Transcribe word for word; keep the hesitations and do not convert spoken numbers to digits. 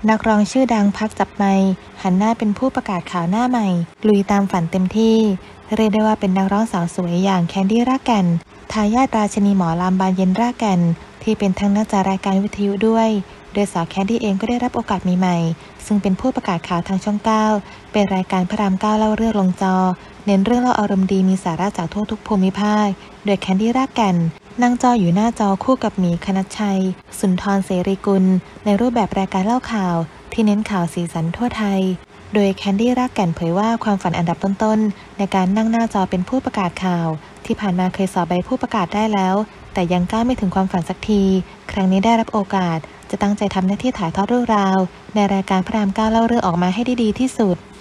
นักร้องชื่อดังพักจับไมค์หันหน้าเป็นผู้ประกาศข่าวหน้าใหม่ลุยตามฝันเต็มที่เรียกได้ว่าเป็นนักร้องสาวสวยอย่างแคนดี้รากแก่นทายาทราชินีหมอลำบานเย็นรากแก่นที่เป็นทั้งนักจัดรายการวิทยุด้วยโดยสาวแคนดี้เองก็ได้รับโอกาสใหม่ๆซึ่งเป็นผู้ประกาศข่าวทางช่องเก้าเป็นรายการพระรามเก้าเล่าเรื่องลงจอเน้นเรื่องเล่าอารมณ์ดีมีสาระจากทั่วทุกภูมิภาคโดยแคนดี้รากแก่นนั่งจออยู่หน้าจอคู่กับหมีคณัชชัยสุนทรเสรีกุลในรูปแบบรายการเล่าข่าวที่เน้นข่าวสีสันทั่วไทยโดยแคนดี้รากแก่นเผยว่าความฝันอันดับต้นๆในการนั่งหน้าจอเป็นผู้ประกาศข่าวที่ผ่านมาเคยสอบใบผู้ประกาศได้แล้วแต่ยังก้าวไม่ถึงความฝันสักทีครั้งนี้ได้รับโอกาสจะตั้งใจทำหน้าที่ถ่ายทอดเรื่องราวในรายการพระรามเก้าเล่าเรื่องออกมาให้ได้ดีที่สุด